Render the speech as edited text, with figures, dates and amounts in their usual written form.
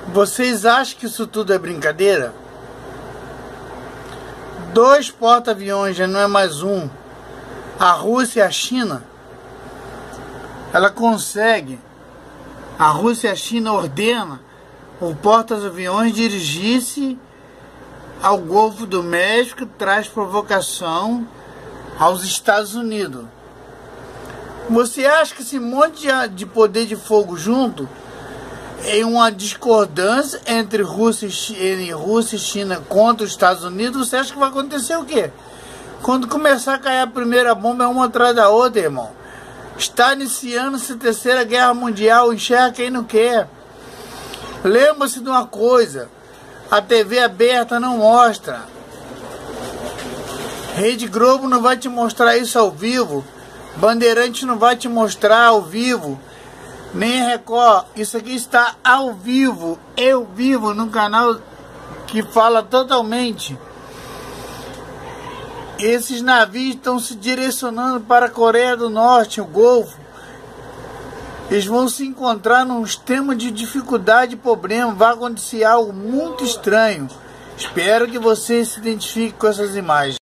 Vocês acham que isso tudo é brincadeira? 2 porta-aviões, já não é mais um. A Rússia e a China, ela consegue. A Rússia e a China ordena o porta-aviões dirigir-se ao Golfo do México, traz provocação aos Estados Unidos. Você acha que esse monte de poder de fogo junto em uma discordância entre Rússia e China contra os Estados Unidos, você acha que vai acontecer o quê? Quando começar a cair a primeira bomba, é uma atrás da outra, irmão. Está iniciando-se a Terceira Guerra Mundial, enxerga quem não quer. Lembra-se de uma coisa, a TV aberta não mostra. Rede Globo não vai te mostrar isso ao vivo. Bandeirante não vai te mostrar ao vivo. Nem Record, isso aqui está ao vivo, eu vivo no canal que fala totalmente. Esses navios estão se direcionando para a Coreia do Norte, o Golfo. Eles vão se encontrar num extremo de dificuldade e problema, vai acontecer algo muito estranho. Espero que você se identifique com essas imagens.